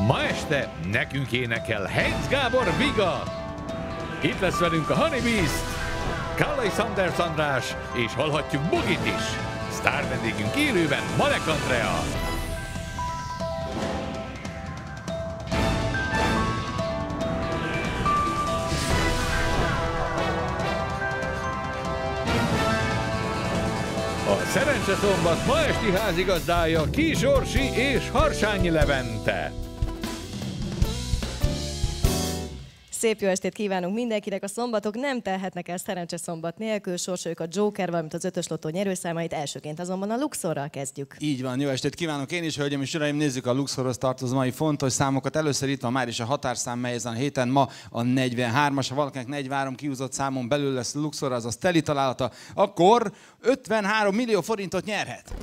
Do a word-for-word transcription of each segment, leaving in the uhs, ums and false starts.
Ma este nekünk énekel Heinz Gábor Viga. Itt lesz velünk a Honey Beast, Kallai Sanders András, és hallhatjuk Bugit is. Sztár vendégünk élőben Malek Andrea. A Szerencse Szombat ma esti házigazdája Kis Orsi és Harsányi Levente. Szép jó estét kívánunk mindenkinek! A szombatok nem telhetnek el Szerencse Szombat nélkül, sorsoljuk a Joker, valamint az ötös lottó nyerőszámait, elsőként azonban a Luxorral kezdjük. Így van, jó estét kívánok én is, hölgyeim és uraim, nézzük a Luxorhoz tartozó mai fontos számokat. Először itt van már is a határszám, mely ezen a héten ma a negyvenhármas, ha valakinek negyvenhárom kiúzott számon belül lesz Luxor, azaz teli találata, akkor ötvenhárom millió forintot nyerhet.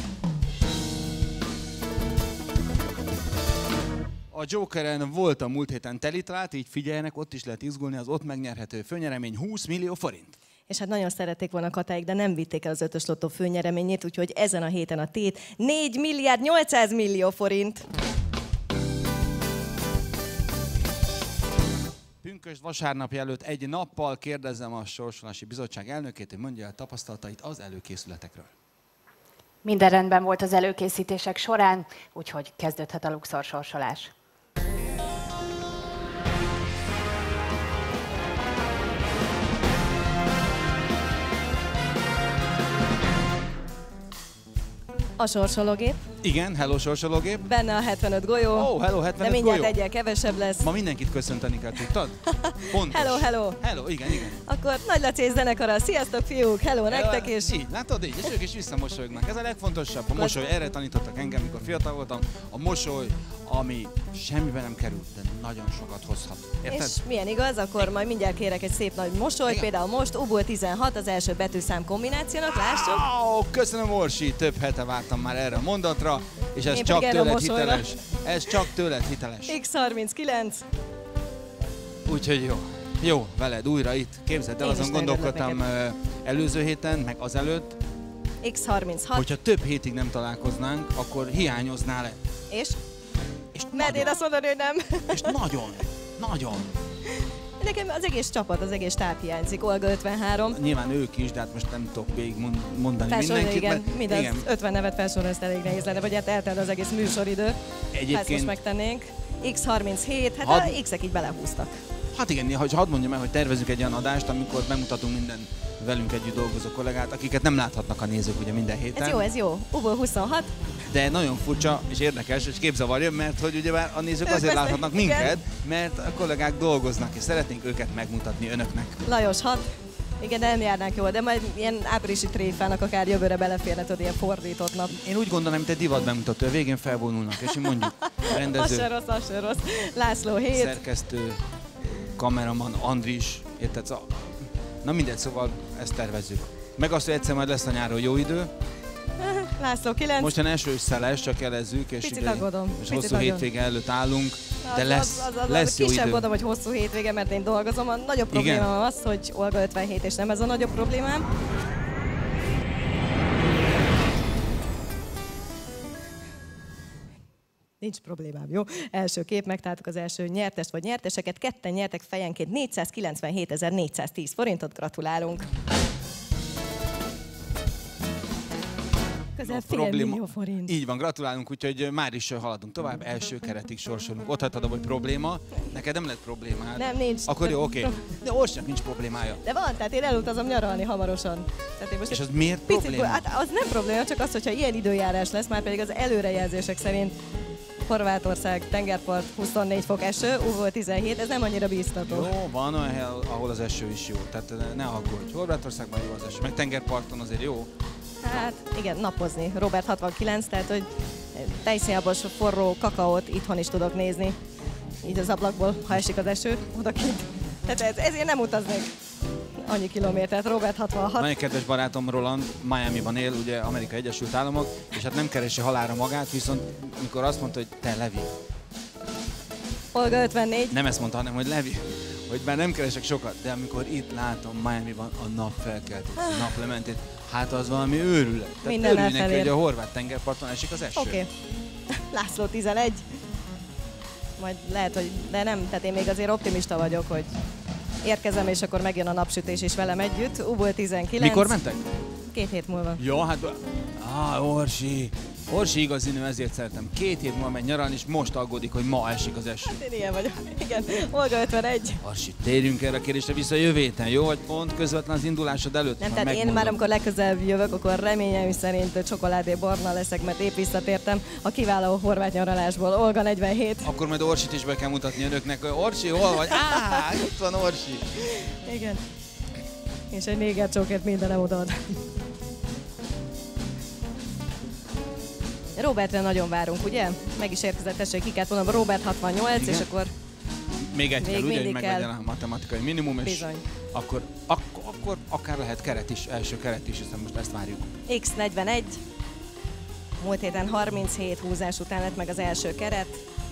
A Jokeren volt a múlt héten teli találat, így figyeljenek, ott is lehet izgulni, az ott megnyerhető főnyeremény húsz millió forint. És hát nagyon szerették volna Katáik, de nem vitték el az ötös lottó főnyereményét, úgyhogy ezen a héten a tét négy milliárd nyolcszáz millió forint. Pünkösd vasárnapja előtt egy nappal kérdezzem a Sorsolási Bizottság elnökét, hogy mondja el tapasztalatait az előkészületekről. Minden rendben volt az előkészítések során, úgyhogy kezdődhet a Luxor sorsolás. A sorsológép. Igen, hello sorsológép. Benne a hetvenöt golyó. Ó, oh, hello, hetvenöt de mindjárt golyó. egyel kevesebb lesz. Ma mindenkit köszönteni kell, tudtad? Pontos. Hello, hello. Hello, igen, igen. Akkor Nagy Laci és zenekara, sziasztok fiúk, hello, hello nektek is. Így, látod így, és ők is visszamosolyognak. Ez a legfontosabb. A mosoly, erre tanítottak engem, mikor fiatal voltam. A mosoly, ami semmibe nem kerül, de nagyon sokat hozhat. Érted? És milyen igaz, akkor majd mindjárt kérek egy szép nagy mosolyt, igen. Például most Ubul tizenhat az első betűszám kombinációnak, lássuk. Wow, köszönöm Orsi, több hete vártam már erre a mondatra, és ez Én csak tőled hiteles. Ez csak tőled hiteles. X harminckilenc. Úgyhogy jó. Jó, veled újra itt. Képzeld el, Én azon gondolkodtam előző héten, meg azelőtt, X harminchat. hogyha több hétig nem találkoznánk, akkor hiányoznál-e? És? És Mert én azt mondani, hogy nem. És nagyon, nagyon. Nekem az egész csapat, az egész táp hiányzik. Olga ötvenhárom. Nyilván ők is, de hát most nem tudok végig mondani Felsorolja, mindenkit. igen, mert, mindaz igen. ötven nevet felsorolni, ezt elég nehéz lenne, vagy hát eltelt az egész műsoridő. Egyébként... Ha ezt most megtennénk. X harminchét, hát Had... a X-ek így belehúztak. Hát igen, ha hadd mondjam el, hogy tervezünk egy olyan adást, amikor bemutatunk minden velünk együtt dolgozó kollégát, akiket nem láthatnak a nézők ugye minden héten. Ez jó, ez jó. Ubol huszonhat. De nagyon furcsa és érdekes, és képzavarja, mert hogy ugye a nézők Ők azért vesznek, láthatnak igen. minket, mert a kollégák dolgoznak, és szeretnénk őket megmutatni önöknek. Lajos hat. Igen, de nem járnánk jól, de majd ilyen áprilisi tréfának akár jövőre beleférne, tudod, ilyen fordított nap. Én úgy gondolom, mint egy divat bemutató, a végén felvonulnak, és így mondjuk rendező, Az se rossz, az se rossz. László hét. szerkesztő, kameraman, Andris, érted? Szóval- Na mindegy, szóval ezt tervezzük. Meg azt, hogy egyszer majd lesz a nyáron jó idő. László kilenc. Mostan eső és szeles, csak jelezzük, és, Picit ugye, aggódom, és picit hosszú aggódom. hétvége előtt állunk, de Az- lesz, az, az, az, lesz jó kisebb idő. oda, hogy hosszú hétvége, mert én dolgozom. A nagyobb problémám az, hogy Olga ötvenhét, és nem ez a nagyobb problémám. Nincs problémám, jó? Első kép, megtaláltuk az első nyertest vagy nyerteseket. Ketten nyertek fejenként négyszázkilencvenhétezer-négyszáztíz forintot. Gratulálunk! Közel fél probléma- millió forint. Így van, gratulálunk, úgyhogy már is haladunk tovább, első keretig sorsolunk. Ott hagytad, hogy probléma, neked nem lett problémád. Nem, nincs. Akkor jó, oké. De Orsinak nincs problémája. De van, tehát én elutazom nyaralni hamarosan. Tehát én most És egy az miért picit, probléma? hát az nem probléma, csak az, hogyha ilyen időjárás lesz, már pedig az előrejelzések szerint Horvátország, tengerpart, huszonnégy fok eső, Ubul tizenhét, ez nem annyira bíztató. Jó, van olyan hely, ahol az eső is jó, tehát ne aggódj. Horvátországban jó az eső, meg tengerparton azért jó. Hát igen, napozni. Robert hatvankilenc, tehát hogy tejszínjabos forró kakaót itthon is tudok nézni. Így az ablakból, ha esik az eső, odakint. Tehát ez, ezért nem utaznék annyi kilométert. Robert hatvanhat. Nagyon kedves barátom Roland Miamiban él, ugye Amerikai Egyesült Államok, és hát nem keresi halálra magát, viszont mikor azt mondta, hogy te Levi. Olga ötvennégy. Nem ezt mondta, hanem hogy Levi, hogy már nem keresek sokat, de amikor itt látom Miamiban a nap felkeltét, a naplementét, hát az valami őrület. Tehát Minden örülj neki, elfelér. hogy a horvát tengerparton esik az eső. Oké. Okay. László tizenegy. majd lehet, hogy, de nem, tehát én még azért optimista vagyok, hogy érkezem, és akkor megjön a napsütés is velem együtt. Ubul tizenkilenc. Mikor mentek? Két hét múlva. Jó, hát... Á, Orsi. Orsi igazi nő, ezért szeretem. Két hét múlva megy nyaralni, és most aggódik, hogy ma esik az eső. Én ilyen vagyok. Igen, Olga ötvenegy. Orsi, térjünk erre a kérdésre vissza jövő héten, jó? Vagy pont közvetlen az indulásod előtt? Nem, tehát én már amikor legközelebb jövök, akkor reményeim szerint csokoládé barna leszek, mert épp visszatértem a kiváló horvát nyaralásból. Olga negyvenhét. Akkor majd Orsit is be kell mutatni önöknek, hogy Orsi, hol vagy? Á, itt van Orsi. Igen. És egy néger csókért mindenem odaad. Robertre nagyon várunk, ugye? Meg is érkezett, tessék, ki kellett mondom, Robert hatvannyolc, igen. És akkor... Még egy Még kell, ugye, hogy mindig meglegyen a matematikai minimum, és bizony. Akkor, akkor, akkor akár lehet keret is, első keret is, hiszen most ezt várjuk. X negyvenegy. Múlt héten harminchét húzás után lett meg az első keret.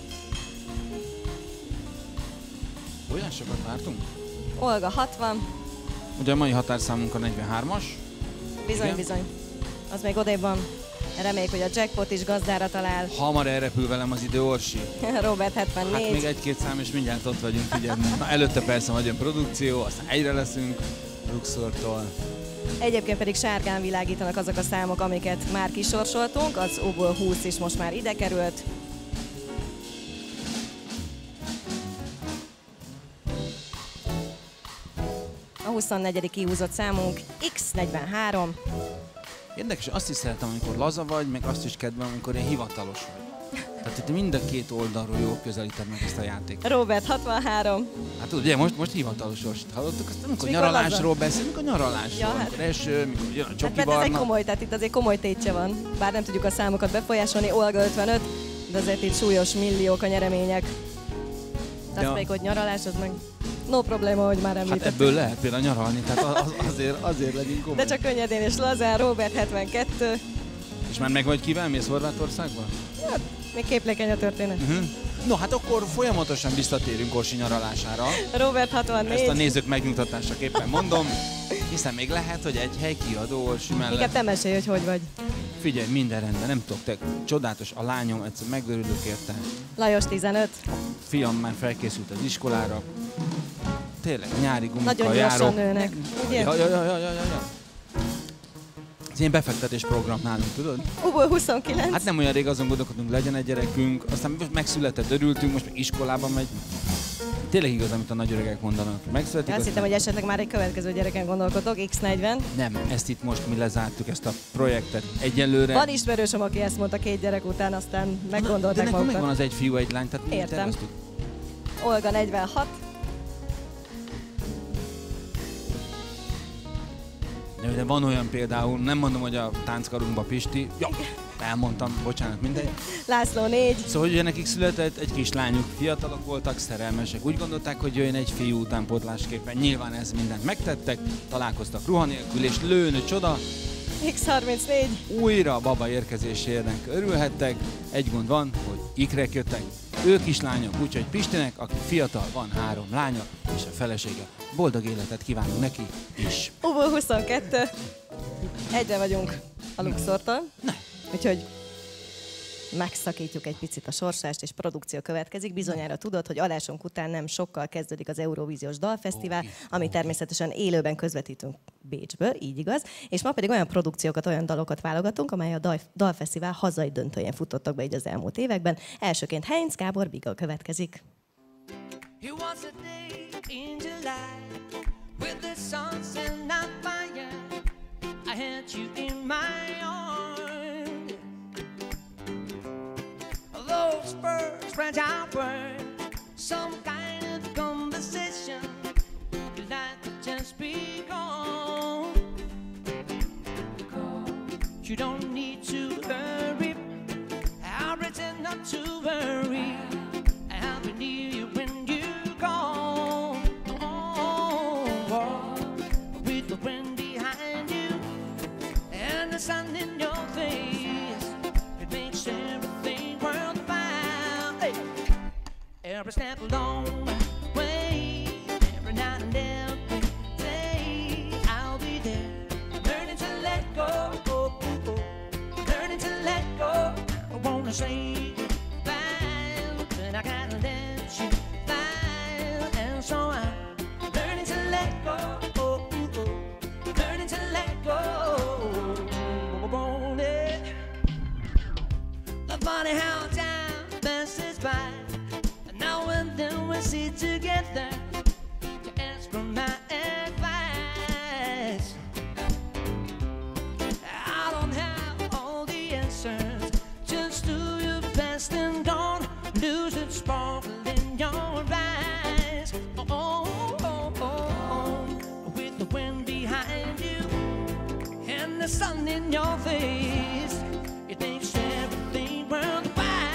Olyan sokat vártunk? Olga hatvan. Ugye a mai határszámunk a negyvenhármas. Bizony, igen. Bizony. Az még odébb van. Reméljük, hogy a jackpot is gazdára talál. Hamar elrepül velem az idő, Orsi. Robert hetvennégy. Hát még egy-két szám, és mindjárt ott vagyunk, figyelni. Na, előtte persze majd jön produkció, aztán egyre leszünk a Luxortól. Egyébként pedig sárgán világítanak azok a számok, amiket már kisorsoltunk. Az U-ból húsz is most már ide került. A huszonnegyedik kihúzott számunk X negyvenhárom. Érdekes, azt is szeretem, amikor laza vagy, meg azt is kedvelem, amikor ilyen hivatalos vagy. Tehát itt mind a két oldalról jól közelíted meg ezt a játékot. Robert hatvanhárom. Hát ugye, most, most hivatalos Orsit hallottuk, azt amikor nyaralásról beszélünk, amikor nyaralásról, ja, amikor hát. Eső, mikor jön a csoki hát, barna. Ez egy komoly, tehát itt azért komoly tétje van. Bár nem tudjuk a számokat befolyásolni, Olga ötvenöt, de azért itt súlyos milliók a nyeremények. De azt még, hogy nyaralás, az meg no probléma, hogy már említettem. Hát ebből lehet például nyaralni, tehát az, azért, azért legyünk komoly. De csak könnyedén és lazán, Robert hetvenkettő. És már meg vagy kivel, mész Horvátországba? Hát, még képlékeny a történet. Uh-huh. No, hát akkor folyamatosan visszatérünk Orsi nyaralására. Robert hatvannégy. Ezt a nézők megnyugtatásaképpen mondom, hiszen még lehet, hogy egy hely kiadó Orsi mellett. Inkább te mesélj, hogy hogy vagy. Figyelj, minden rendben, nem tudok, te csodálatos, a lányom, egyszer megörülök érte. Lajos tizenöt. A fiam már felkészült az iskolára. Tényleg, nyári gumikkal nagyon járok. gyorsan nőnek, ugye? Ja, ja, ja, ja, ja, ja. Ez ilyen befektetés program nálunk, tudod? U-ból huszonkilenc. Hát nem olyan rég azon gondolkodunk, legyen egy gyerekünk, aztán most megszületett, örültünk, most meg iskolában megy. Tényleg igaz, amit a nagyöregek mondanak. Megszületik. Azt hittem, hogy esetleg már egy következő gyereken gondolkodok, X negyven. Nem, ezt itt most mi lezártuk, ezt a projektet egyelőre. Van ismerősöm, aki ezt mondta két gyerek után, aztán meggondolták de magukat. De megvan az egy fiú, egy lány, tehát értem. Olga negyvenhat. De van olyan például, nem mondom, hogy a tánckarunkba Pisti, ja, elmondtam, bocsánat, mindegy. László négy. Szóval, hogy nekik született egy kis lányuk, fiatalok voltak, szerelmesek. Úgy gondolták, hogy jöjjön egy fiú utánpótlásképpen. Nyilván ez mindent megtettek, találkoztak ruha nélkül, és lőnő csoda. X harmincnégy. Újra a baba érkezésének örülhettek. Egy gond van, hogy ikrek jöttek. Ők is lányok, úgyhogy Pistinek, aki fiatal, van három lánya, és a felesége. Boldog életet kívánunk neki is. U-ból huszonkettő. Egyre vagyunk a Luxortól. Ne. Úgyhogy megszakítjuk egy picit a sorsást, és produkció következik. Bizonyára tudod, hogy adásunk után nem sokkal kezdődik az Eurovíziós Dalfesztivál, ami természetesen élőben közvetítünk Bécsből, így igaz. És ma pedig olyan produkciókat, olyan dalokat válogatunk, amely a Dal- Dalfesztivál hazai döntőjén futottak be így az elmúlt években. Elsőként Heinz Gábor Biga következik. It was a day in July with the sun set on fire. I had you in my arms. Those birds went outward, some kind of conversation. The light would just be gone. You don't need to hurry. I'll pretend not to worry. I'll be near you when you're gone. Oh, with the wind behind you and the sun in your face, it makes everything worthwhile. Hey. Every step along the way, every night and every day, I'll be there, learning to let go, oh, oh, oh. Learning to let go. I wanna say goodbye, but I gotta let passes by. Now and then we sit together to ask for my advice. I don't have all the answers, just do your best and don't lose the sparkle in your eyes. Oh, oh, oh, oh, oh. With the wind behind you and the sun in your face, it makes everything worthwhile.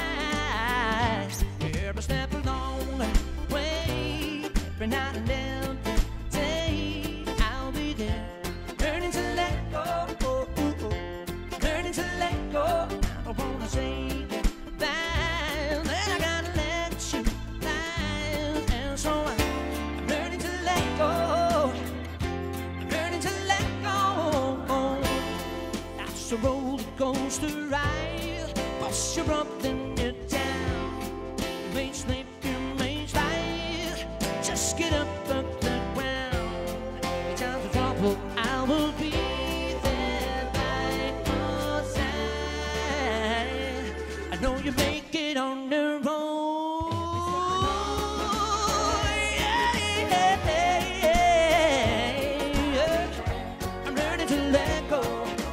Every step along the way, every night and every day, I'll be there, learning to let go, oh, oh, oh. Learning to let go. I don't wanna say goodbye, then I gotta let you down, and so I'm learning to let go, I'm learning to let go. That's a roller coaster ride, once you're up then you're down. You may slip, you may slide, just get up off the ground. In times of trouble, I will be there by your side. I know you make it on your own. Yeah, yeah, yeah, yeah. I'm learning to let go.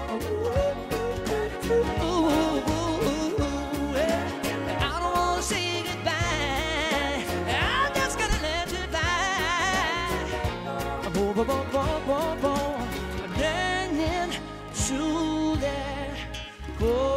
Ooh, ooh, ooh, yeah. I don't wanna say goodbye, I'm just gonna let you fly. Whoa, whoa, whoa, whoa, whoa, whoa. I'm learning to let go.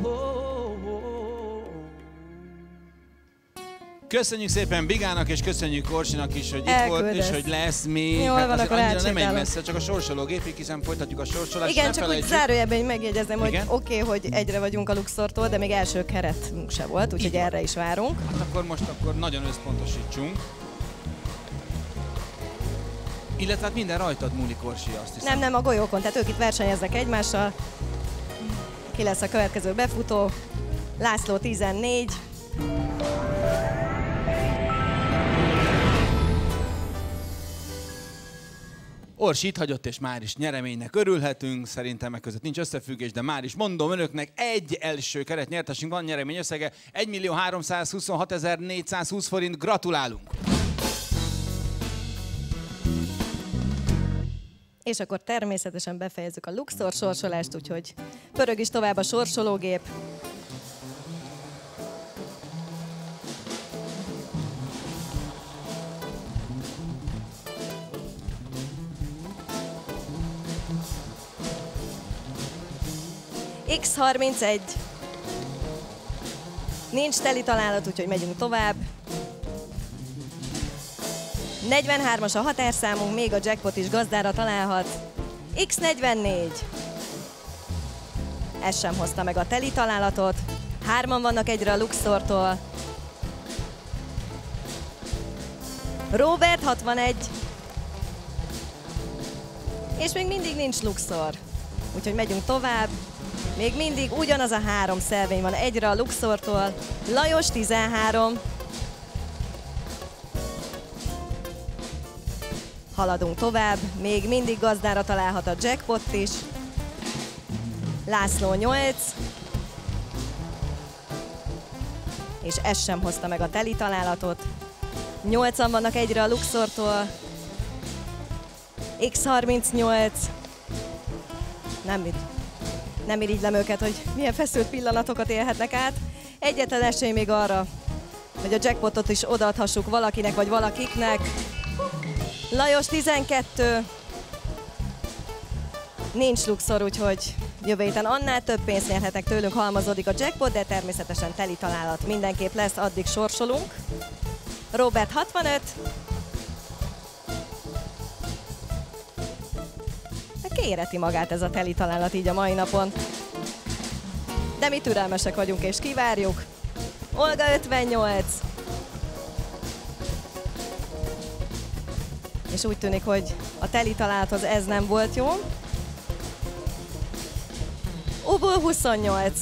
Köszönjük szépen Bigának, és köszönjük Orsinak is, hogy itt volt, és hogy lesz még. Jól van, azért akkor annyira nem megy elsétálunk. messze, csak a sorsológépig, hiszen folytatjuk a sorsolást. Igen, ne csak úgy felejtsük. zárójelben megjegyezném, hogy Igen? oké, okay, hogy egyre vagyunk a Luxortól, de még első keretünk se volt, úgyhogy erre is várunk. Hát akkor most akkor nagyon összpontosítsunk. Illetve hát minden rajtad múlik, Orsi, azt hiszem. Nem, nem, a golyókon, tehát ők itt versenyeznek egymással. Ki lesz a következő befutó? László tizennégy. Orsi itt hagyott, és már is nyereménynek örülhetünk. Szerintem meg között nincs összefüggés, de már is mondom önöknek, egy első keret nyertesünk van, nyeremény összege egymillió háromszázhuszonhatezer-négyszázhúsz forint. Gratulálunk! És akkor természetesen befejezzük a Luxor sorsolást, úgyhogy pörög is tovább a sorsológép. iksz harmincegy. Nincs teli találat, úgyhogy megyünk tovább. negyvenhármas a határszámunk, még a jackpot is gazdára találhat. iksz negyvennégy. Ez sem hozta meg a teli találatot. Hárman vannak egyre a Luxortól. Robert hatvanegy. És még mindig nincs Luxor. Úgyhogy megyünk tovább. Még mindig ugyanaz a három szelvény van egyre a Luxortól. Lajos tizenhárom. Haladunk tovább, még mindig gazdára találhat a jackpot is. László nyolc. És ez sem hozta meg a teli találatot. nyolcan vannak egyre a Luxortól. iksz harmincnyolc. Nem mit. Nem irigylem őket, hogy milyen feszült pillanatokat élhetnek át. Egyetlen esély még arra, hogy a jackpotot is odaadhassuk valakinek vagy valakiknek. Lajos tizenkettő. Nincs Luxor, úgyhogy jövő héten annál több pénzt nyerhetek tőlünk, halmazódik a jackpot, de természetesen teli találat mindenképp lesz, addig sorsolunk. Robert hatvanöt. Kéreti magát ez a teli találat így a mai napon. De mi türelmesek vagyunk és kivárjuk. Olga ötvennyolc. És úgy tűnik, hogy a teli találathoz ez nem volt jó. Ubul huszonnyolc.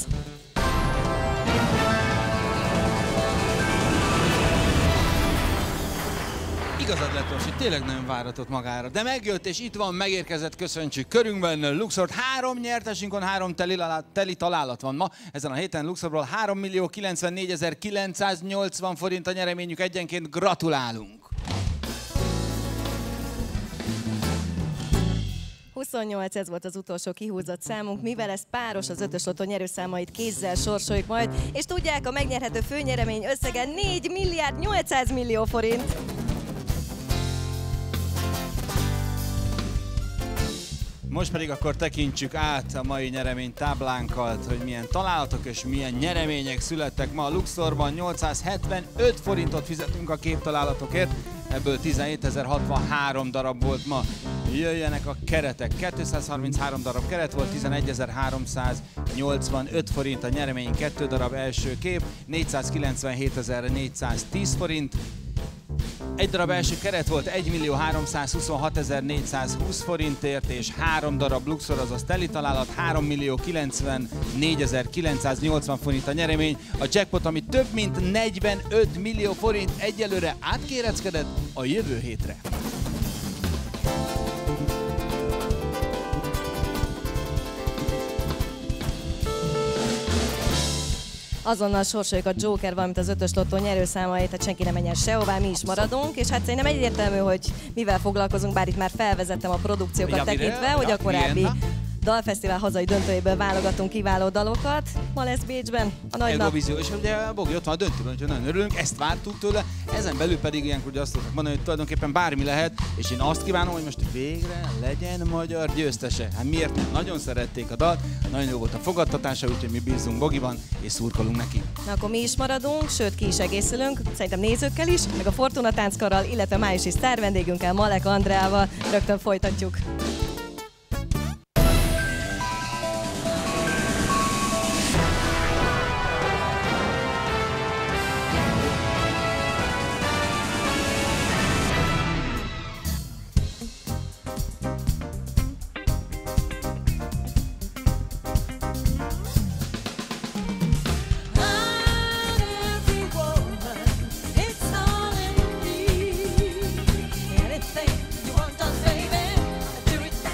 igazad lett most, hogy tényleg nem váratott magára. De megjött, és itt van, megérkezett, köszöntsük körünkben Luxort. Három nyertesünkön, három teli, teli találat van ma. Ezen a héten Luxorból három millió kilencvennégyezer-kilencszáznyolcvan forint a nyereményük, egyenként gratulálunk! huszonnyolc, ez volt az utolsó kihúzott számunk, mivel ez páros, az ötös lottó nyerőszámait kézzel sorsoljuk majd, és tudják, a megnyerhető főnyeremény összege négy milliárd nyolcszáz millió forint. Most pedig akkor tekintsük át a mai nyeremény táblánkat, hogy milyen találatok és milyen nyeremények születtek ma a Luxorban. nyolcszázhetvenöt forintot fizetünk a képtalálatokért, ebből tizenhétezer-hatvanhárom darab volt ma. Jöjjenek a keretek, kétszázharminchárom darab keret volt, tizenegyezer-háromszáznyolcvanöt forint a nyeremény, kettő darab első kép, négyszázkilencvenhétezer-négyszáz tíz forint. Egy darab első keret volt egy millió háromszázhuszonhatezer-négyszázhúsz forintért, és három darab Luxor, azaz teli találat, három millió kilencvennégyezer-kilencszáznyolcvan forint a nyeremény. A jackpot, ami több mint negyvenöt millió forint, egyelőre átkéreckedett a jövő hétre. Azonnal sorsoljuk a Joker, valamint az ötös lottó nyerőszámait, tehát senki nem menjen sehová, mi is maradunk, és hát szerintem egyértelmű, hogy mivel foglalkozunk, bár itt már felvezettem a produkciókat ja, tekintve, mire? hogy ja, a korábbi milyen? dalfesztivál hazai döntőjéből válogatunk kiváló dalokat. Ma lesz Bécsben a nagy nap. Eurovízió, és ugye Bogi ott van a döntőben, úgyhogy nagyon örülünk, ezt vártuk tőle, ezen belül pedig ilyenkor ugye azt tudtak mondani, hogy tulajdonképpen bármi lehet, és én azt kívánom, hogy most végre legyen magyar győztese. Hát miért nem? Nagyon szerették a dalt, nagyon jó volt a fogadtatása, úgyhogy mi bízunk Bogiban, és szurkolunk neki. Na akkor mi is maradunk, sőt ki is egészülünk, szerintem nézőkkel is, meg a Fortuna tánckarral, illetve májusi sztár vendégünkkel, Malek Andreával rögtön folytatjuk. Anything you want done, baby, do it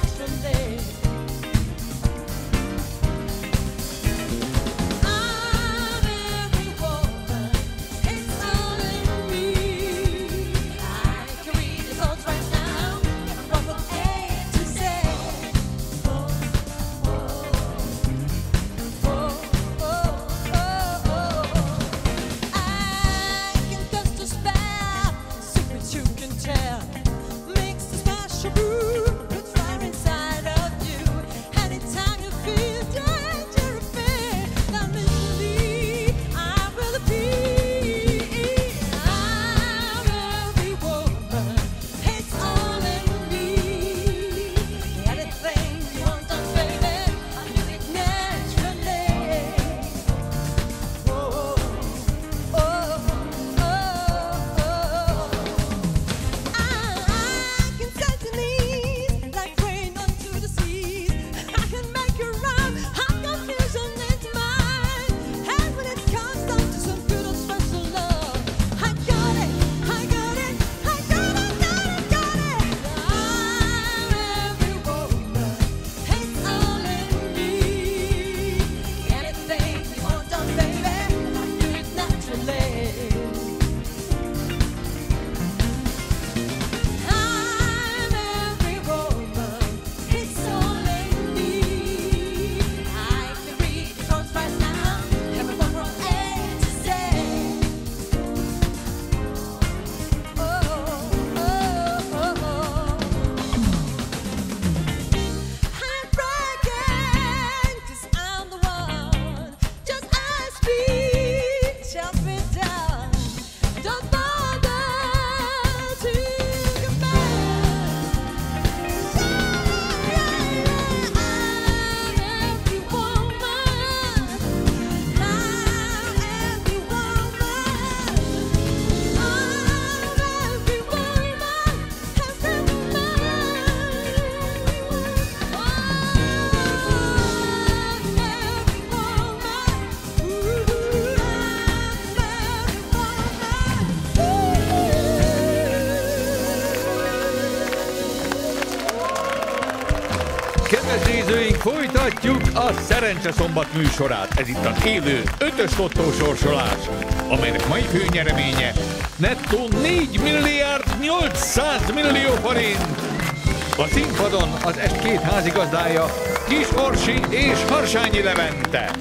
nézőink, folytatjuk a Szerencse Szombat műsorát. Ez itt az élő ötös lottó sorsolás, amelynek mai főnyereménye nettó négy milliárd nyolcszáz millió forint. A színpadon az est két házigazdája, Kis Orsi és Harsányi Levente.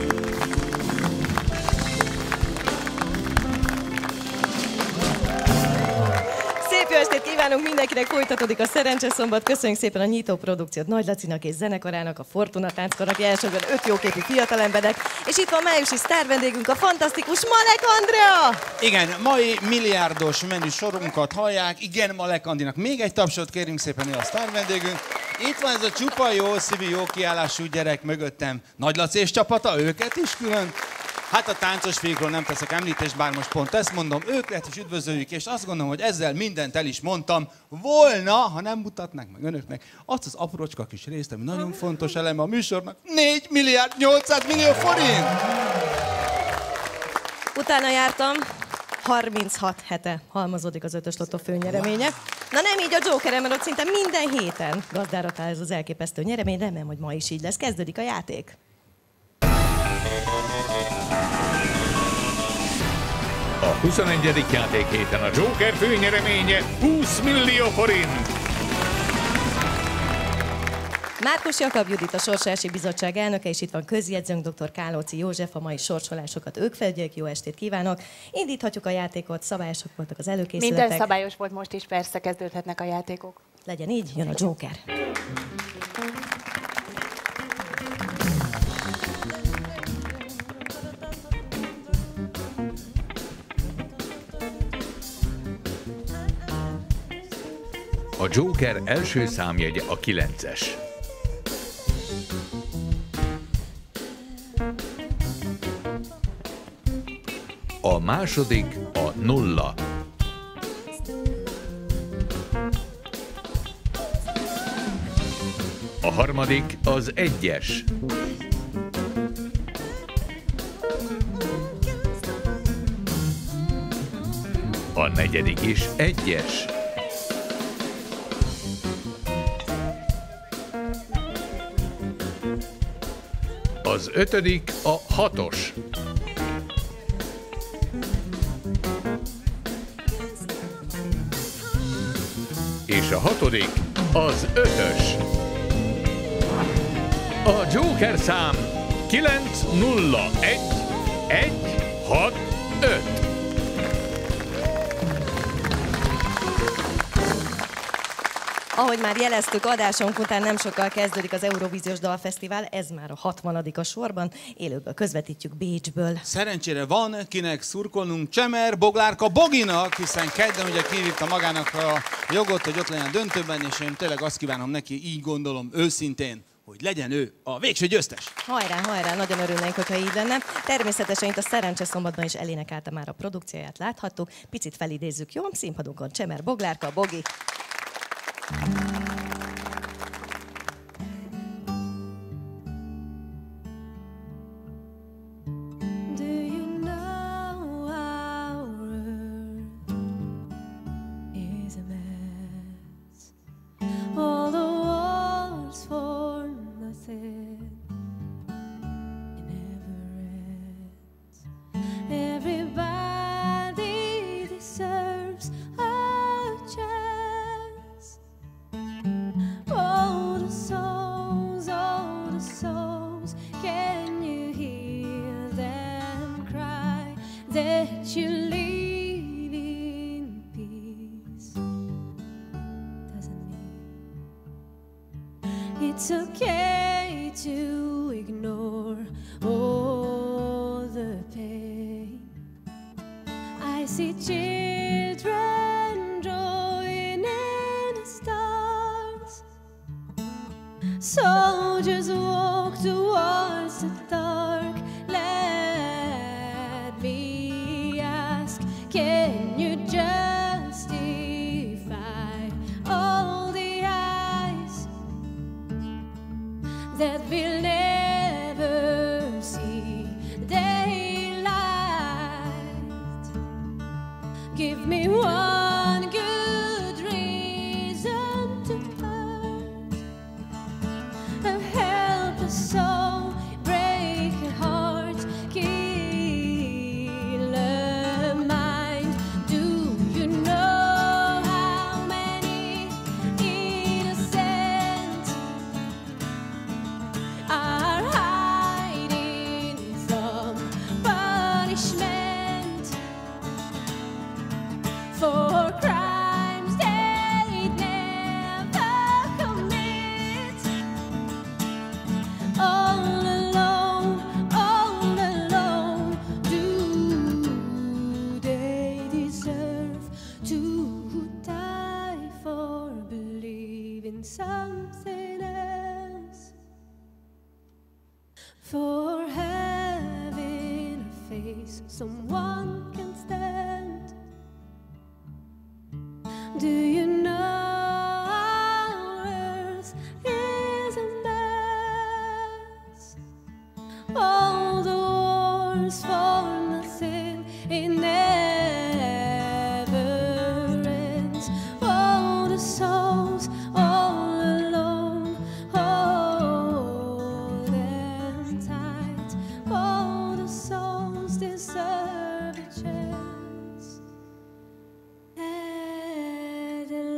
Szép jó estét kívánunk mindenkinek, folytatódik a Szerencse Szombat. Köszönjük szépen a nyitó produkciót Nagy Lacinak és zenekarának, a Fortuna Tánckarnak, jelenségben öt jóképű fiatalemberek, és itt van májusi sztár vendégünk, a fantasztikus Malek Andrea! Igen, mai milliárdos menü sorunkat hallják. Igen, Malek Andinak még egy tapsot kérünk szépen, ő a sztár vendégünk. Itt van ez a csupa jó szívű, jó kiállású gyerek mögöttem. Nagy Laci és csapata, őket is külön. Hát a táncos fiúkról nem teszek említést, bár most pont ezt mondom, őket is üdvözöljük, és azt gondolom, hogy ezzel mindent el is mondtam volna, ha nem mutatnák meg önöknek azt az aprócska kis részt, ami nagyon fontos eleme a műsornak, négy milliárd nyolcszáz millió forint! Utána jártam, harminchat hete halmazódik az ötös lottó főnyereménye. Na nem így a Jokerem, mert ott szinte minden héten gazdára talál ez az elképesztő nyeremény, remélem, hogy ma is így lesz. Kezdődik a játék. A huszonegyedik játékhéten a Joker főnyereménye húsz millió forint. Márkus Jakab Judit, a Sorsolási Bizottság elnöke, és itt van közjegyzőnk, dr. Kálóci József, a mai sorsolásokat ők felügyelik. Jó estét kívánok! Indíthatjuk a játékot, szabályosok voltak az előkészületek. Minden szabályos volt most is, persze kezdődhetnek a játékok. Legyen így, jön a Joker. A Joker első számjegye a kilences. A második a nulla. A harmadik az egyes. A negyedik is egyes. Az ötödik a hatos. És a hatodik az ötös. A Joker szám kilenc nulla egy egy hat öt. Ahogy már jeleztük, adásunk után nem sokkal kezdődik az Eurovíziós Dalfesztivál, ez már a hatvanadik a sorban, élőből közvetítjük Bécsből. Szerencsére van kinek szurkolnunk Csemer Boglárka Boginak, hiszen kedden ugye kivívta magának a jogot, hogy ott legyen a döntőben, és én tényleg azt kívánom neki, így gondolom őszintén, hogy legyen ő a végső győztes. Hajrá, hajrá, nagyon örülnénk, hogyha így lenne. Természetesen itt a Szerencse Szombatban is elénekelte már a produkcióját, láthattuk. Picit felidézzük, jó? Színpadunkon Csemer Boglárka, Bogi. It's okay to ignore all the pain. I see children drawing in the stars. Soldiers walk towards the dark. Let me ask, can you justify all the eyes that will never see daylight? Give me one good reason to hurt. someone can stand. Do you know Earth is a mess? All the wars for nothing, it never ends. All the souls all alone, hold them tight. All the souls deserve a chance at a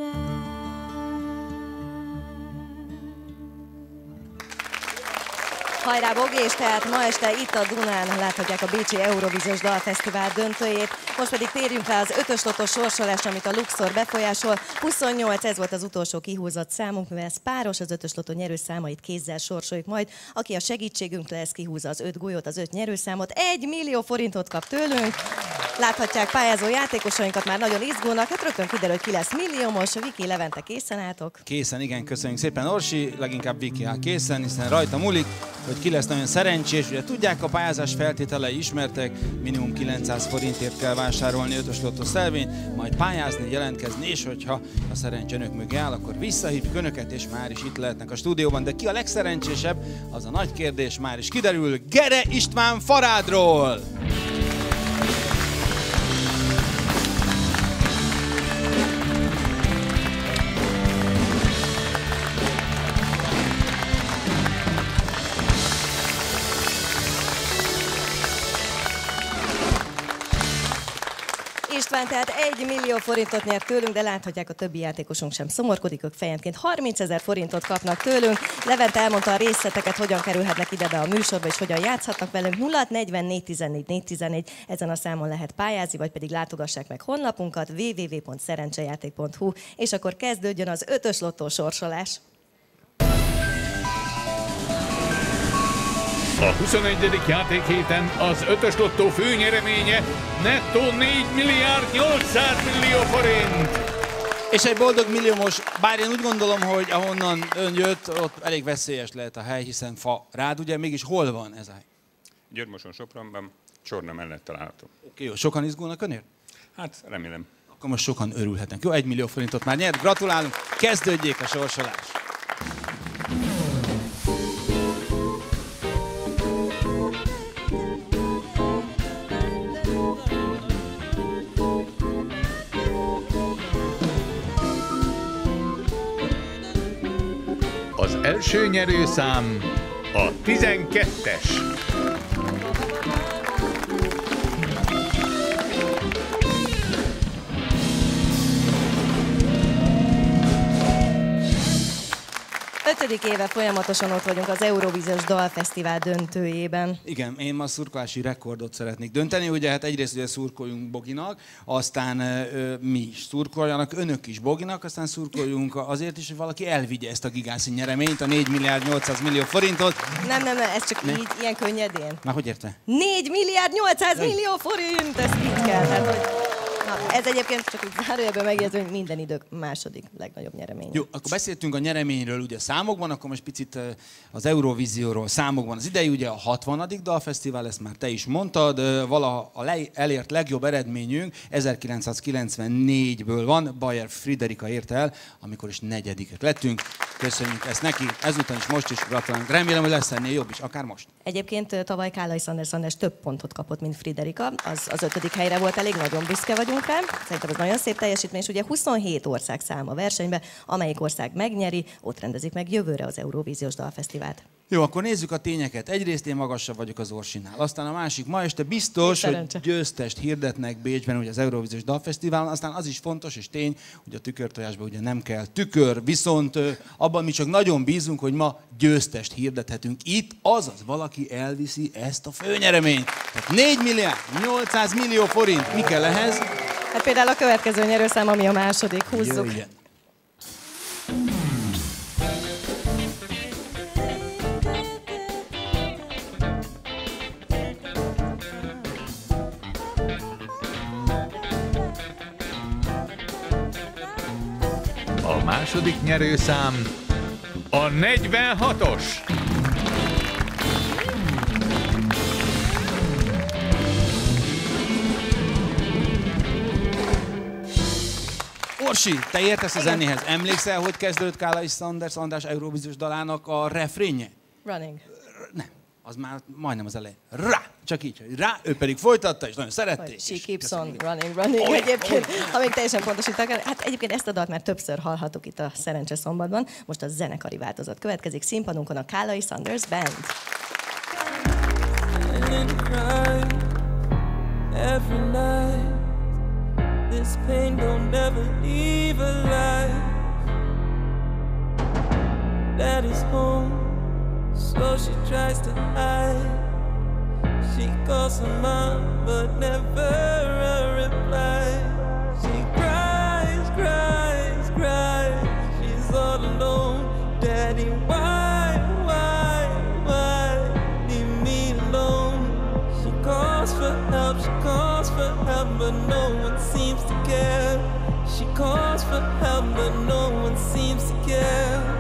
Hajrá Bogi, és tehát ma este itt a Dunán láthatják a bécsi Eurovíziós Dalfesztivál döntőjét. Most pedig térjünk rá az ötös lotos sorsolás, amit a Luxor befolyásol. huszonnyolc, ez volt az utolsó kihúzott számunk, mivel ez páros, az ötös lotó nyerőszámait kézzel sorsoljuk majd. Aki a segítségünk lesz, kihúzza az öt golyót, az öt nyerőszámot, egy millió forintot kap tőlünk. Láthatják pályázó játékosainkat, már nagyon izgulnak, hát rögtön kiderül, hogy ki lesz milliómos. Viki, Levente, készen álltok? Készen, igen, köszönjük szépen. Orsi, leginkább Viki áll készen, hiszen rajta múlik, hogy ki lesz nagyon szerencsés. Ugye tudják, a pályázás feltételei ismertek, minimum kilencszáz forintért kell vásárolni ötös lottó szelvényt, majd pályázni, jelentkezni, és hogyha a szerencse önök mögé áll, akkor visszahívjuk önöket, és már is itt lehetnek a stúdióban. De ki a legszerencsésebb? Az a nagy kérdés, már is kiderül. Gere István Farádról! István tehát egy millió forintot nyert tőlünk, de láthatják, a többi játékosunk sem szomorkodik, ők fejenként harmincezer forintot kapnak tőlünk. Levente elmondta a részleteket, hogyan kerülhetnek ide be a műsorba, és hogyan játszhatnak velünk. nulla hat negyvennégy tizennégy négy tizennégy, ezen a számon lehet pályázni, vagy pedig látogassák meg honlapunkat, double-u double-u double-u pont szerencsejáték pont hu, és akkor kezdődjön az ötös lottó sorsolás. A huszonegyedik játékhéten az ötös lottó főnyereménye nettó négy milliárd nyolcszáz millió forint. És egy boldog milliómos, bár én úgy gondolom, hogy ahonnan ön jött, ott elég veszélyes lehet a hely, hiszen fa rád, ugye mégis hol van ez a hely? Györmoson-Sopronban, Csorna mellett található. Oké, jó, sokan izgulnak önért? Hát remélem. Akkor most sokan örülhetnek. Jó, egy millió forintot már nyert, gratulálunk, kezdődjék a sorsolás. Az első nyerőszám a tizenkettes. Ötödik éve folyamatosan ott vagyunk az Eurovíziós Dalfesztivál döntőjében. Igen, én ma szurkolási rekordot szeretnék dönteni. Ugye hát egyrészt ugye szurkoljunk Boginak, aztán ö, mi is szurkoljanak, önök is Boginak, aztán szurkoljunk azért is, hogy valaki elvigye ezt a gigászi nyereményt, a négy milliárd nyolcszáz millió forintot. Nem, nem, nem, ez csak ne. így, ilyen könnyedén. Már hogy érte? négy milliárd nyolcszáz millió forint, ez így kell. Tehát, hogy... Na, ez egyébként csak úgy zárójelben megjegyző, hogy minden idők második legnagyobb nyeremény. Jó, akkor beszéltünk a nyereményről ugye számokban, akkor most picit az Eurovízióról számokban. Az idei ugye a hatvanadik dalfesztivál, ezt már te is mondtad, valaha a elért legjobb eredményünk ezerkilencszázkilencvennégyből van, Bayer Friderika érte el, amikor is negyedikek lettünk. Köszönjük ezt neki, ezután is most is gratulálunk. Remélem, hogy lesz ennél jobb is, akár most. Egyébként tavaly Kálai Sanders András több pontot kapott, mint Friderika, az, az ötödik helyre volt, elég nagyon büszke vagyunk rá. Szerintem ez nagyon szép teljesítmény, és ugye huszonhét ország szám a versenybe, amelyik ország megnyeri, ott rendezik meg jövőre az Eurovíziós Dalfesztivált. Jó, akkor nézzük a tényeket. Egyrészt én magasabb vagyok az Orsinál, aztán a másik, ma este biztos, hogy győztest hirdetnek Bécsben, ugye az Eurovíziós Dalfesztiválon, aztán az is fontos és tény, hogy a tükörtojásban ugye nem kell tükör, viszont abban mi csak nagyon bízunk, hogy ma győztest hirdethetünk itt, azaz valaki elviszi ezt a főnyereményt. Tehát négy milliárd nyolcszáz millió forint, mi kell ehhez? Hát például a következő nyerőszám, ami a második, húzzuk. Jöjjön. A második nyerőszám a negyvenhatos. Orsi, te értesz a zenéhez. Emlékszel, hogy kezdődött Kálai Sanders András Eurovíziós dalának a refrénje? Running. Nem, az már majdnem az elején. Rá! Csak így, hogy rá, ő pedig folytatta, és nagyon szerették. She és keeps on köszönjük. running, running. Olyan, Egyébként, olyan. ha még teljesen pontosítak, hát egyébként ezt a dalt már többször hallhattuk itt a Szerencse Szombatban. Most a zenekari változat következik. Színpadunkon a Kálai Sanders Band. Every night, this pain don't never leave a life. Daddy's home, so she tries to hide. She calls her mom, but never a reply. She cries, cries, cries. She's all alone. Daddy, why, why, why leave me alone? She calls for help, she calls for help, but no one seems to care. She calls for help, but no one seems to care.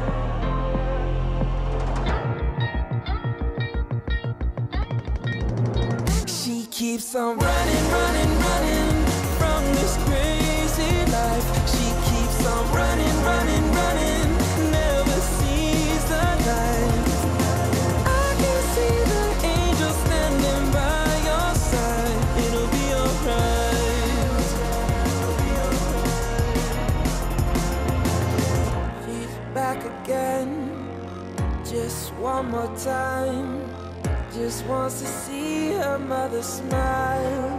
She keeps on running, running, running from this crazy life. She keeps on running, running, running, never sees the light. I can see the angel standing by your side. It'll be alright. She's back again, just one more time. Just wants to see her mother smile.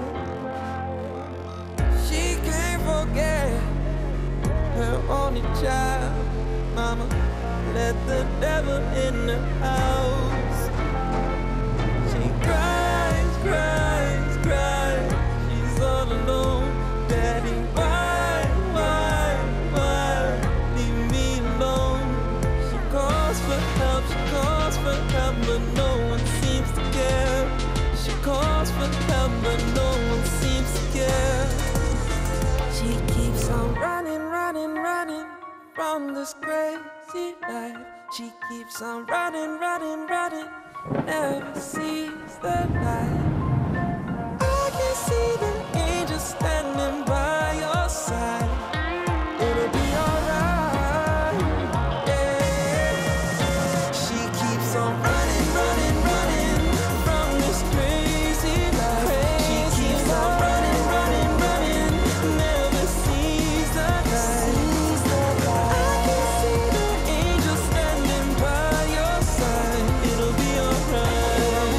She can't forget her only child. Mama, let the devil in the house. She cries, cries, cries. She's all alone. Daddy, why, why, why leave me alone? She calls for help, she calls for help, but no one seems to care. She calls for help, but no one seems to care. She keeps on running, running, running from this crazy life. She keeps on running, running, running, never sees the light. I can see the angel standing by your side. It'll be alright. Yeah. She keeps on running, running, running from this crazy life. She keeps on running, running, running, never sees the light. I can see the angel standing by your side. It'll be alright.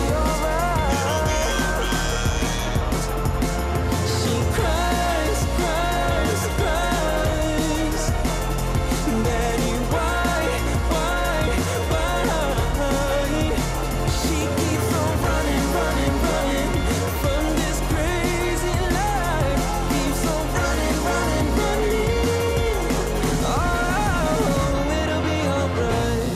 She cries, cries, cries. Daddy, why, why, why? She keeps on running, running, running from this crazy life. Keeps on running, running, running. Oh, it'll be alright.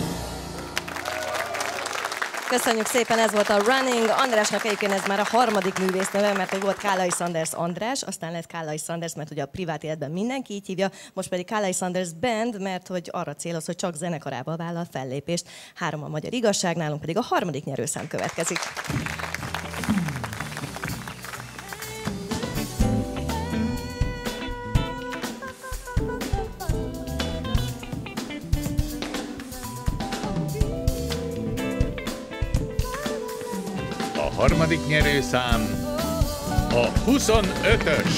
Köszönjük szépen, ez volt a Running. Andrásnak egyébként ez már a harmadik művészneve, mert hogy volt Kálai Sanders András, aztán lett Kálai Sanders, mert ugye a privát életben mindenki így hívja, most pedig Kálai Sanders Band, mert hogy arra céloz, hogy csak zenekarával vállal fellépést. Három a Magyar Igazság, nálunk pedig a harmadik nyerőszám következik. A harmadik nyerőszám a huszonötös.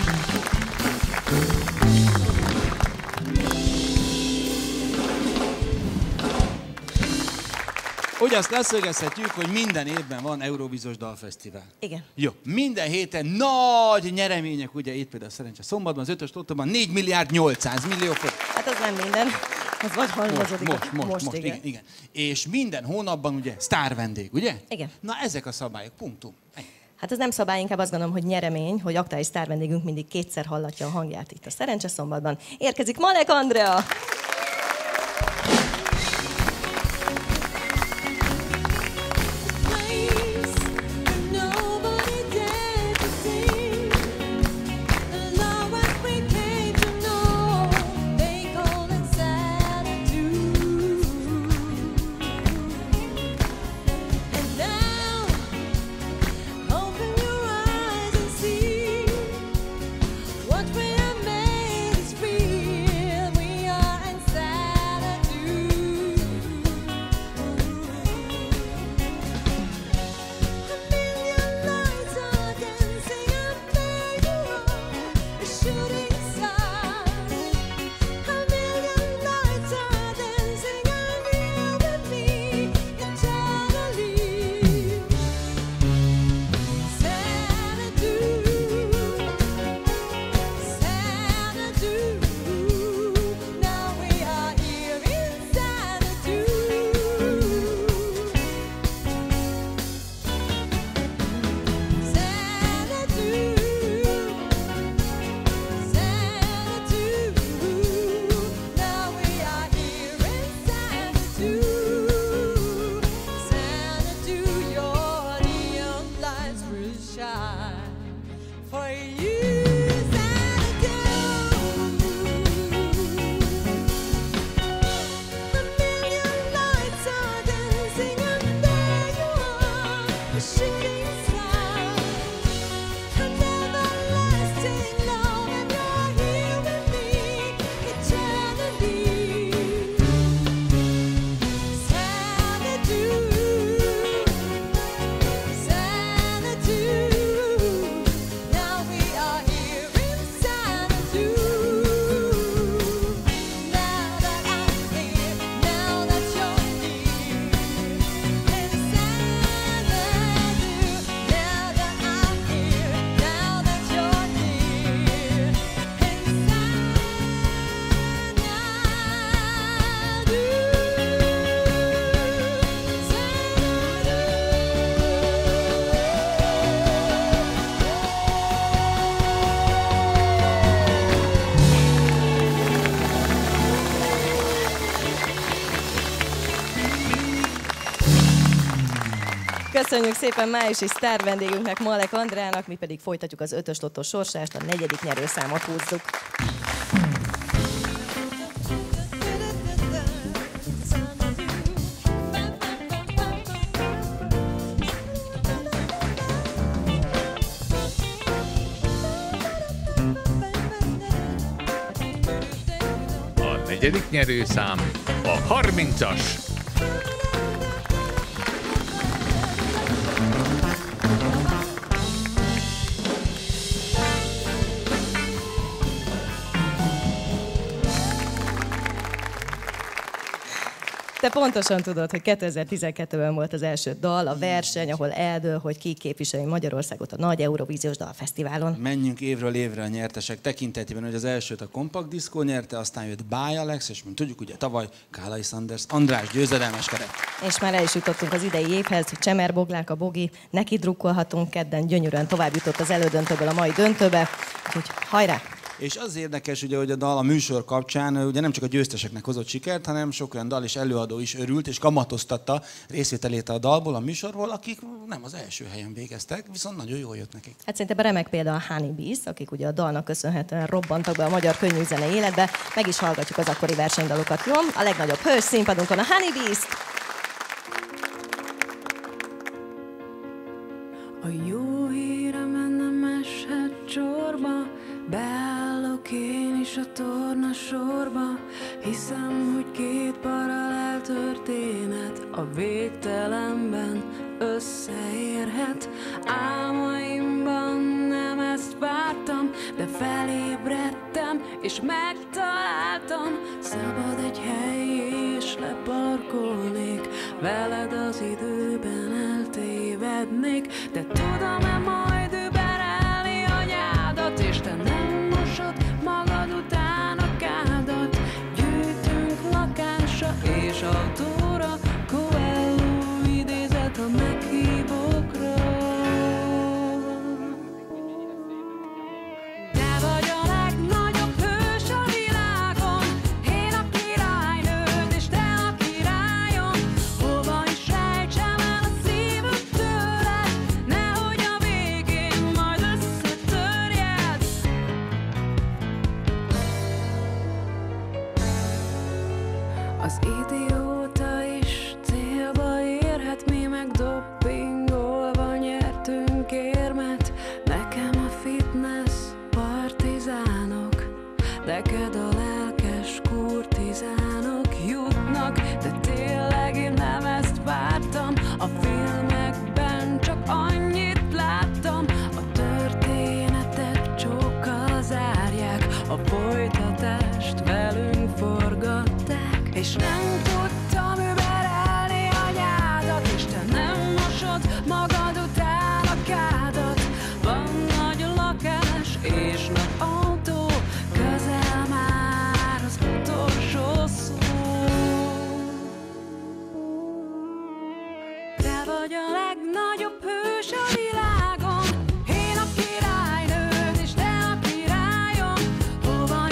Ugye azt leszögezhetjük, hogy minden évben van Eurovíziós Dalfesztivál. Igen. Jó, minden héten nagy nyeremények, ugye itt például Szerencse Szombatban, az ötös lottóban négy milliárd nyolcszáz millió forint. Hát az nem minden. Ez vagy halmozódik. Most, most, most, most, igen. igen, igen. És minden hónapban ugye sztár vendég, ugye? Igen. Na ezek a szabályok, punktum. Ennyi. Hát ez nem szabály, inkább azt gondolom, hogy nyeremény, hogy aktuális sztárvendégünk mindig kétszer hallatja a hangját itt a Szerencse Szombatban. Érkezik Malek Andrea! What we have made is free. Köszönjük szépen májusi sztár vendégünknek, Malek Andrának, mi pedig folytatjuk az ötös lottó sorsást, a negyedik nyerőszámot húzzuk. A negyedik nyerőszám a harmincas. Te pontosan tudod, hogy kétezer-tizenkettőben volt az első dal, a verseny, ahol eldől, hogy ki képviseli Magyarországot a nagy Eurovíziós Dalfesztiválon. Menjünk évről évre a nyertesek tekintetében, hogy az elsőt a Kompakt Diszkó nyerte, aztán jött Báj Alex, és mint tudjuk, ugye tavaly Kálai Sanders András győzedelmeskedett. És már el is jutottunk az idei évhez, Csemer Boglák a Bogi, neki drukkolhatunk, kedden gyönyörűen tovább jutott az elődöntőből a mai döntőbe, úgyhogy hajrá! És az érdekes, ugye, hogy a dal a műsor kapcsán ugye nem csak a győzteseknek hozott sikert, hanem sok olyan dal és előadó is örült, és kamatoztatta részvételét a dalból, a műsorból, akik nem az első helyen végeztek, viszont nagyon jól jött nekik. Hát szerintem remek példa a Honey Bees, akik ugye a dalnak köszönhetően robbantak be a magyar könnyűzenei életbe, meg is hallgatjuk az akkori versenydalokat, jó? A legnagyobb hős színpadunkon a Honey Bees. A jó hírem nem eshet csorba, beállok én is a torna sorba. Hiszem, hogy két paralel történet a végtelenben összeérhet. Álmaimban nem ezt vártam, de felébredtem és megtaláltam. Szabad egy hely és leparkolnék, veled az időben eltévednék, de tudom-e majd überelni anyádat, és te nem mosod magad után a kádat. Gyűjtünk lakásra és autóra, Coelho idézet a meghívókra. Te vagy a legnagyobb hős a világon, én a királynőd és te a királyom. Hova is rejtsem el a szíved tőled, nehogy a végén majd összetörjed. Az idióta is célba érhet, mi meg doppingolva nyertünk érmet. Nekem a fitness partizánok, neked a lelkes kurtizánok jutnak, de tényleg én nem ezt vártam. A filmekben csak annyit láttam, a történetet csókkal zárják, a folytatást velünk forgatták, és nem tudtam überelni anyádat, és te nem mosod magad után a kádat. Van nagy lakás és nagy autó, közel már az utolsó szó. Te vagy a legnagyobb hős a világon, én a királynőd és te a királyom. Hova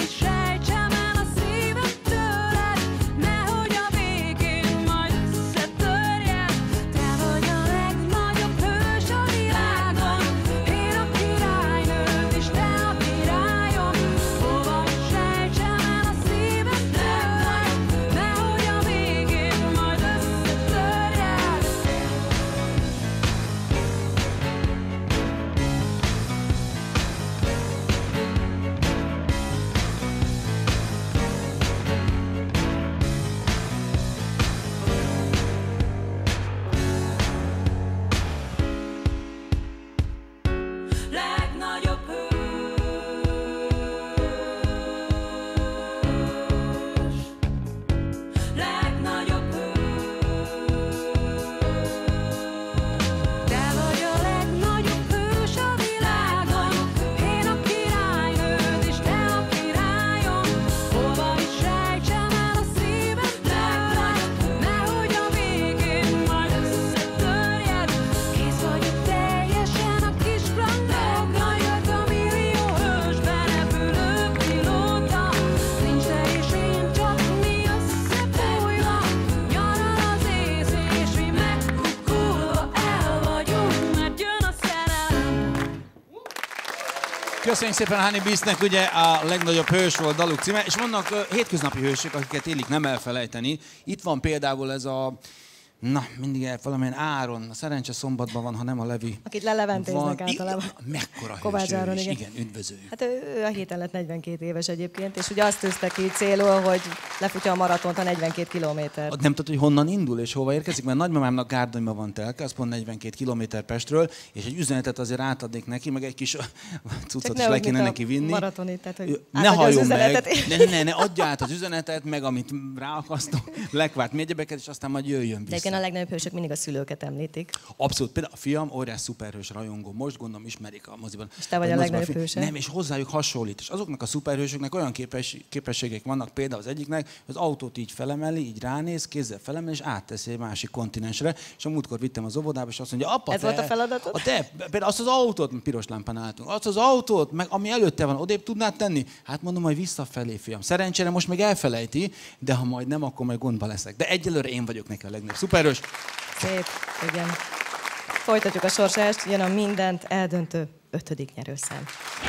Köszönjük szépen a Honey Beastnek, ugye a legnagyobb hős volt daluk címe, és vannak uh, hétköznapi hősök, akiket illik nem elfelejteni. Itt van például ez a, na, mindig el, valamilyen Áron, a szerencse szombatban van, ha nem a Levi. Akit leleventéznek van, általában. I, mekkora Kovács hős ő Áron, is. igen. Igen, üdvözöljük. Hát ő, ő a héten lett negyvenkét éves egyébként, és ugye azt tűzte ki célul, hogy lefutja a maratont a negyvenkét kilométert. Nem tudod, hogy honnan indul és hova érkezik, mert nagymamámnak Gárdonyban van telke, az pont negyvenkét kilométer Pestről, és egy üzenetet azért átadnék neki, meg egy kis cuccot is le kéne neki vinni. Maratoni, tehát, hogy ne halljon meg, ne, ne, ne, ne, adja át az üzenetet, meg amit ráakasztok, lekvárt mégyebeket, és aztán majd jöjjön vissza. De a legnagyobb hősök mindig a szülőket említik. Abszolút. Például a fiam óriás szuperhős rajongó. Most gondolom ismerik a moziban. És te vagy a legnagyobb hőse? Nem, és hozzájuk hasonlít. És azoknak a szuperhősöknek olyan képes, képességek vannak, például az egyiknek, hogy az autót így felemeli, így ránéz, kézzel felemeli, és átteszi egy másik kontinensre. És a múltkor vittem az óvodába, és azt mondja, apa, ez te, volt a feladatod? A te, például azt az autót, piros lámpán álltunk, azt az autót, meg ami előtte van, odébb tudnád tenni? Hát mondom, majd visszafelé, fiam. Szerencsére most még elfelejti, de ha majd nem, akkor majd gondba leszek. De egyelőre én vagyok neki a legnagyobb szuperhős. Szép, igen. Folytatjuk a sorsást, jön a mindent eldöntő ötödik nyerőszám.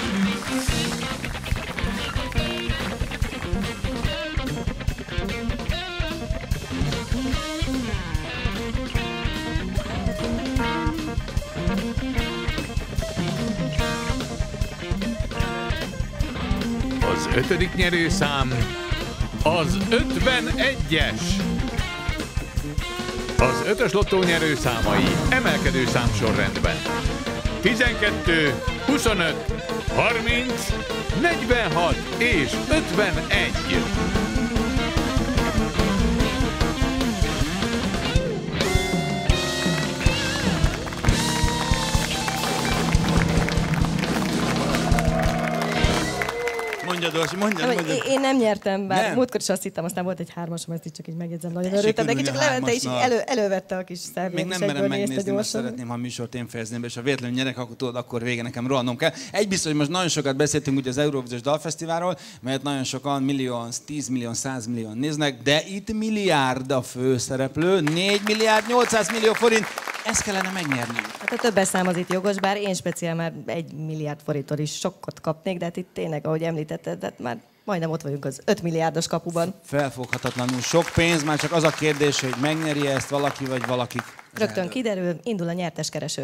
Az ötödik nyerőszám az ötvenegyes. Az ötös lottó nyerőszámai emelkedő számsorrendben. tizenkettő, huszonöt, harminc, negyvenhat és ötvenegy. Mondjad, Orsi, mondjad, Nem, mondjad. én, én nem nyertem, bár Nem? múltkor is azt hittem, aztán volt egy hármasom, ezt így csak így megjegyzem, nagyon Tessék örültem neki, örülni csak a levette és így hármasnak. elő, elővette a kis szervényt, Még és nem merem egyből nézte megnézni, mert gyorsan. szeretném, ha a műsort én fejezném be, és ha véletlenül nyerek, akkor tudod, akkor vége nekem rohannom kell. Egy biztos, hogy most nagyon sokat beszéltünk ugye az Eurovíziós Dalfesztiválról, mert nagyon sokan millió, tíz millió, száz millió néznek, de itt milliárd a főszereplő, négy milliárd nyolcszáz millió forint, ezt kellene megnyerni. Hát a többes szám az itt jogos, bár én speciál már egy milliárd forinttól is sokkot kapnék, de hát itt tényleg, ahogy említetted, tehát már majdnem ott vagyunk az öt milliárdos kapuban. Felfoghatatlanul sok pénz, már csak az a kérdés, hogy megnyeri ezt valaki vagy valakik. Rögtön kiderül, indul a nyerteskereső.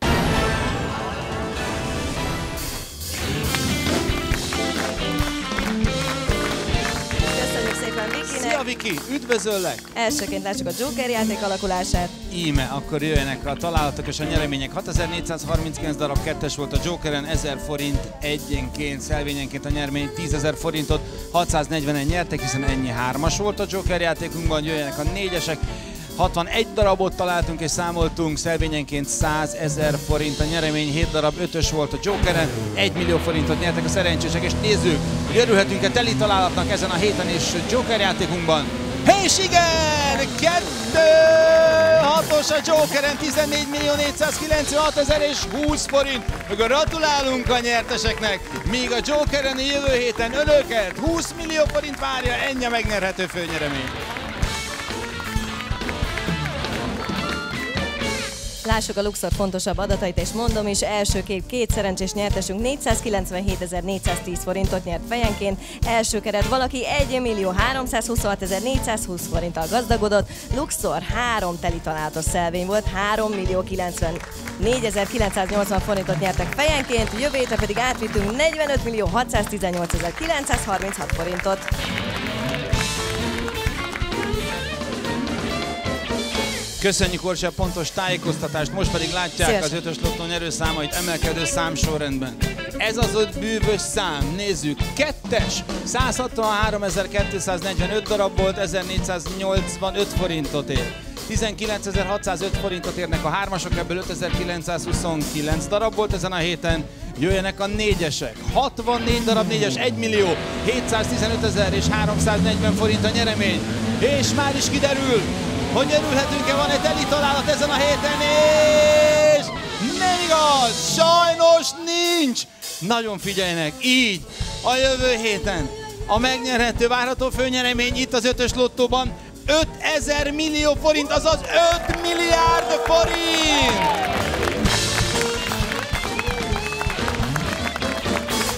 Köszönjük szépen Vikinek! Szia Viki, üdvözöllek! Elsőként lássuk a Joker játék alakulását. Íme, akkor jöjjenek a találatok és a nyeremények. hatezer-négyszázharminckilenc darab kettes volt a Jokeren, ezer forint egyenként, szelvényenként a nyeremény tízezer forintot, hatszáznegyvenen nyertek, hiszen ennyi hármas volt a Joker játékunkban, jöjjenek a négyesek. hatvanegy darabot találtunk és számoltunk, szelvényenként százezer forint a nyeremény, hét darab ötös volt a Jokeren, egy millió forintot nyertek a szerencsések, és nézzük, hogy örülhetünk-e teli találatnak ezen a héten és Joker játékunkban. És igen! Kettő hatos a Jokeren, tizennégy millió négyszázkilencvenhat ezer és húsz forint. Gratulálunk a nyerteseknek, míg a Jokeren jövő héten önöket húsz millió forint várja, ennyi a megnyerhető főnyeremény. Lássuk a Luxor fontosabb adatait, és mondom is, első kép két szerencsés nyertesünk négyszázkilencvenhétezer-négyszáztíz forintot nyert fejenként, első keret valaki egy millió háromszázhuszonhat ezer négyszázhúsz forinttal gazdagodott, Luxor három teli találatos szelvény volt, három millió kilencvennégyezer-kilencszáznyolcvan forintot nyertek fejenként, jövő hétre pedig átvittünk negyvenöt millió hatszáztizennyolc ezer kilencszázharminchat forintot. Köszönjük Orsi a pontos tájékoztatást, most pedig látják Szívesen. az ötös lottó nyerőszámait emelkedő számsorrendben. Ez az öt bűvös szám, nézzük, kettes, száz hatvanhárom ezer kétszáznegyvenöt darab volt, ezernégyszáznyolcvanöt forintot ér. tizenkilencezer-hatszázöt forintot érnek a hármasok, ebből ötezer-kilencszázhuszonkilenc darab volt ezen a héten. Jöjjenek a négyesek, hatvannégy darab négyes, egy millió hétszáztizenöt ezer és háromszáznegyven forint a nyeremény. És már is kiderül, hogy örülhetünk-e, van egy teli találat ezen a héten, és nem igaz, sajnos nincs. Nagyon figyeljenek, így a jövő héten a megnyerhető várható főnyeremény itt az ötös lottóban ötezer millió forint, azaz öt milliárd forint!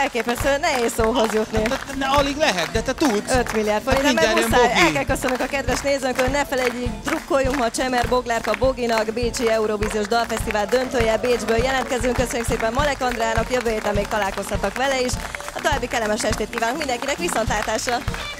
elképesztő, nehéz szóhoz jutni. Hát, ne, alig lehet, de te tudsz. öt milliárd forint, Hát de mindjárt muszáj, jön Bogi. el kell köszönünk a kedves nézőnkön, ne felejtjük, drukkoljunk ma Csemer Boglárka Boginak, Bécsi Eurovíziós Dalfesztivál döntője, Bécsből jelentkezünk, köszönjük szépen Malek Andrának, jövő héten még találkozhatok vele is. A további kellemes estét kívánunk mindenkinek, viszontlátásra!